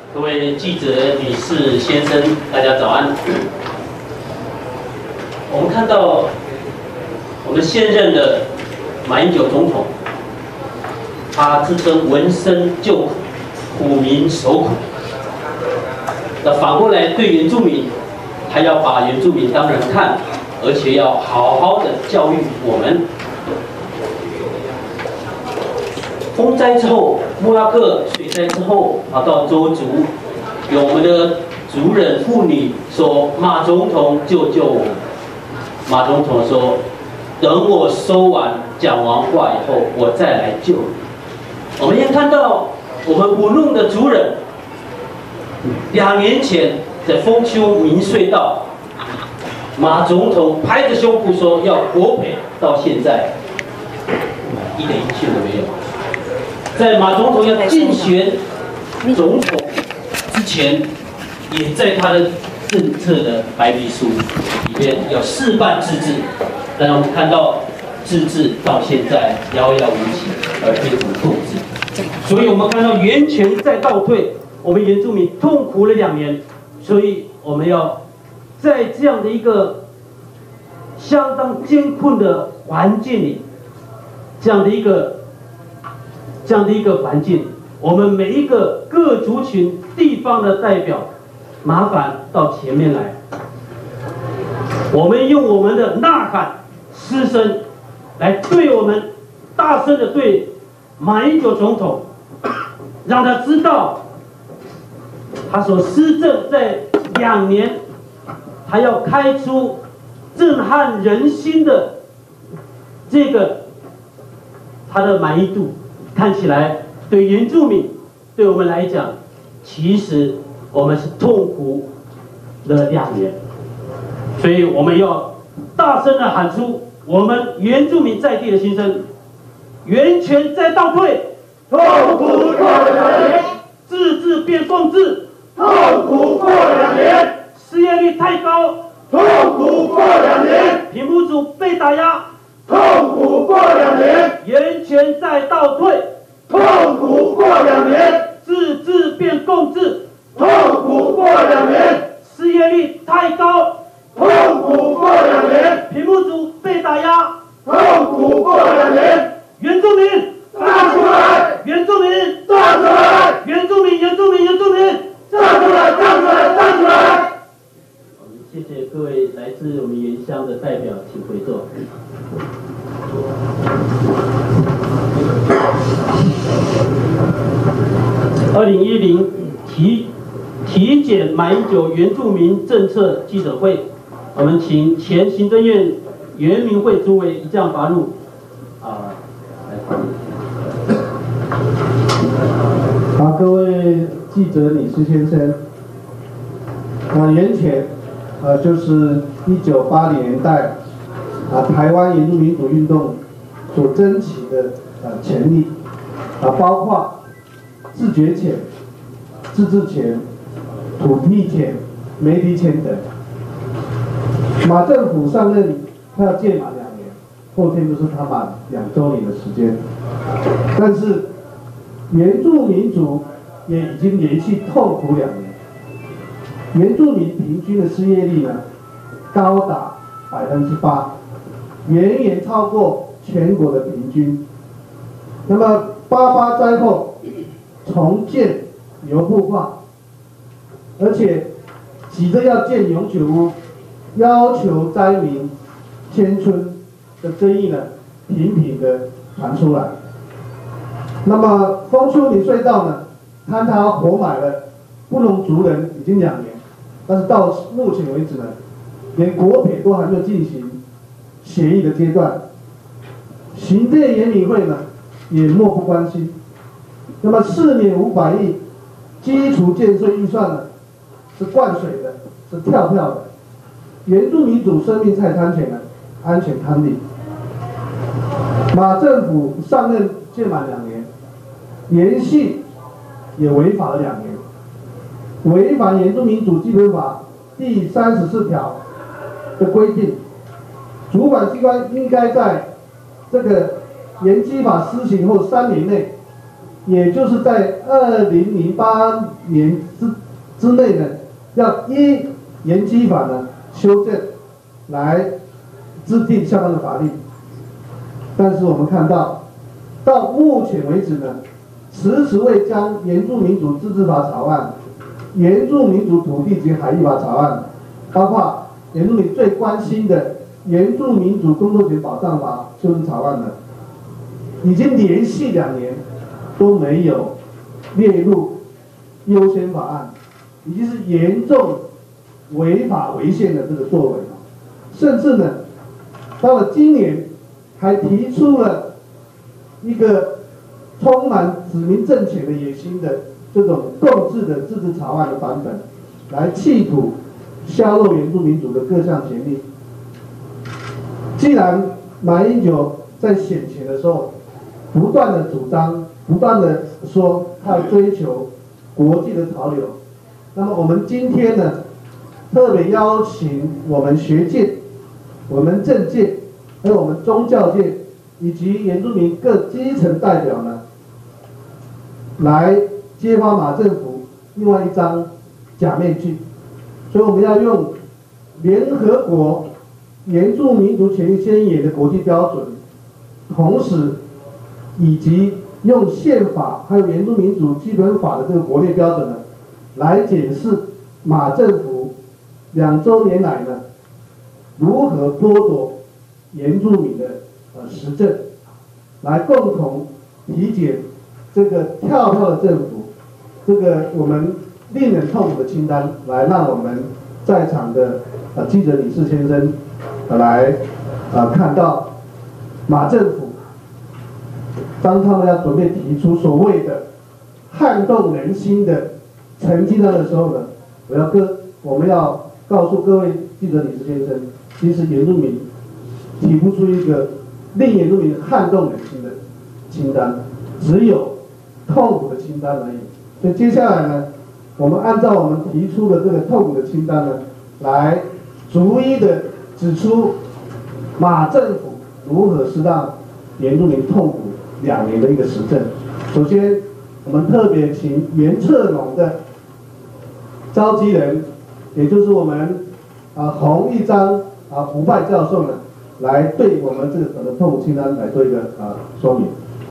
各位记者、女士、先生，大家早安。我们看到我们现任的马英九总统，他自称闻声救苦，苦民所苦。那反过来对原住民，他要把原住民当人看，而且要好好的教育我们。风灾之后，莫拉克水灾之后，到邹族，有我们的族人妇女说：“马总统救救我。”马总统说：“等我说完讲完话以后，我再来救你。”我们也看到我们舞弄的族人，2年前在丰丘民隧道，马总统拍着胸脯说要国赔，到现在一点音讯都没有。在马总统要竞选总统之前，也在他的政策的白皮书里边要事办自治，但我们看到自治到现在遥遥无期，而并无共治。所以我们看到源泉在倒退，我们原住民痛苦了2年，所以我们要在这样的一个相当艰困的环境里，这样的一个环境，我们每一个各族群地方的代表，麻烦到前面来。我们用我们的呐喊、嘶声，来对我们大声的对马英九总统，让他知道，他所施政在2年，他要开出震撼人心的这个他的满意度。看起来对原住民，对我们来讲，其实我们是痛苦了2年，所以我们要大声的喊出我们原住民在地的心声：源泉在倒退， 痛苦过2年， 自治变共治， 痛苦过2年， 失业率太高， 痛苦过2年， 贫富组被打压， 痛苦过2年， 源泉在倒退， 痛苦过2年， 自治变共治， 痛苦过2年， 失业率太高， 痛苦过2年， 贫富组被打压， 痛苦过2年， 原住民站出来， 原住民站出来， 原住民站出来，站出来，站出来！ 谢谢各位来自我们原乡的代表，请回座。2010体检马英九原住民政策记者会，我们请前行政院原民会主委一将拔入来发言。 好，各位记者、女士、先生，源泉，就是1980年代台湾原住民主运动所争取的权利，包括自决权、自治权、土地权、媒体权等。马政府上任，他要届满2年，后天就是他满2周年的时间，但是原住民族也已经连续痛苦2年。原住民平均的失业率呢，高达8%，远远超过全国的平均。那么88灾后重建流步化，而且急着要建永久屋，要求灾民迁村的争议呢，频频的传出来。那么丰丘林隧道呢，坍塌活埋了布农族人已经2年，但是到目前为止呢，连国赔都还没有进行协议的阶段。行政原民会呢，也漠不关心。那么4年500亿基础建设预算呢，是灌水的，是跳票的。原住民主生命财产权呢，安全摊地。马政府上任届满2年，连续也违法了2年，违反原住民主基本法第34条的规定，主管机关应该在这个原基法施行后3年内， 也就是在2008年之内呢，要依延基法呢修正，来制定相关的法律。但是我们看到，到目前为止呢，迟迟未将原住民族自治法草案、原住民族土地及海域法草案，包括原住民最关心的原住民族工作权保障法修正草案呢，已经连续2年都没有列入优先法案，已经是严重违法违宪的这个作为，甚至呢，到了今年还提出了一个充满指明政权的野心的这种共治的自治草案的版本，来企图削弱原住民族的各项权利。既然马英九在选前的时候不断的主张，不断的说他要追求国际的潮流，那么我们今天呢，特别邀请我们学界、我们政界，还有我们宗教界以及原住民各基层代表呢，来揭发马政府另外一张假面具。所以我们要用联合国原住民族权益宣言的国际标准，同时以及用宪法还有原住民族基本法的这个国内标准呢，来检视马政府2周年来呢如何剥夺原住民的实政，来共同理解这个跳票的政府，这个我们令人痛苦的清单，来让我们在场的记者李士先生来看到马政府当他们要准备提出所谓的撼动人心的成绩单的时候呢，我们要告诉各位记者李士先生，其实原住民提不出一个令原住民撼动人心的清单，只有痛苦的清单而已。所以接下来呢，我们按照我们提出的这个痛苦的清单呢，来逐一的指出马政府如何是让原住民痛苦2年的一个实证。首先，我们特别请原策农的召集人，也就是我们洪一章胡派教授呢，来对我们这个痛苦清单来做一个说明。